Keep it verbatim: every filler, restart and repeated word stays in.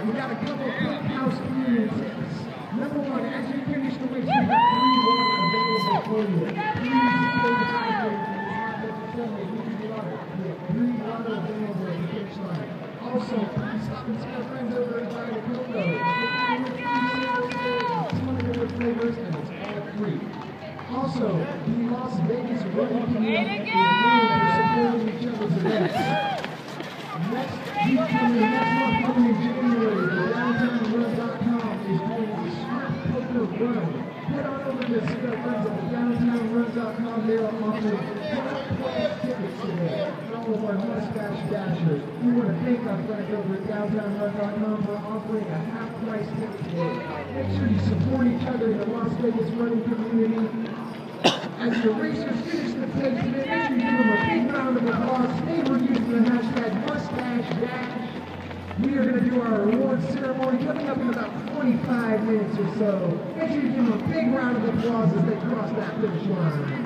we got a couple of quick housekeeping tips. Number one, as you finish the race, we have three water available for you. Please stay hydrated. We have three water available at the finish line. Also, please stop and see our friends over at Vita Coco. two hundred flavors, and it's all free. Also, the Las Vegas running community is known for supporting each other's events. Next week coming, next month coming in January, the downtown run dot com is doing a Smart Poker Run. Head on over to see our friends at the downtown run dot com. They are offering half-price tickets today for all of our mustache dashers. We want to thank our friends over at downtown run dot com for offering a half-price ticket today. Make sure you support each other in the Las Vegas running community. As your racers finish the pace, make sure you give them a big round of applause. Today we're using the hashtag Mustache Dash. We are going to do our award ceremony coming up in about twenty-five minutes or so. Make sure you give them a big round of applause as they cross that finish line.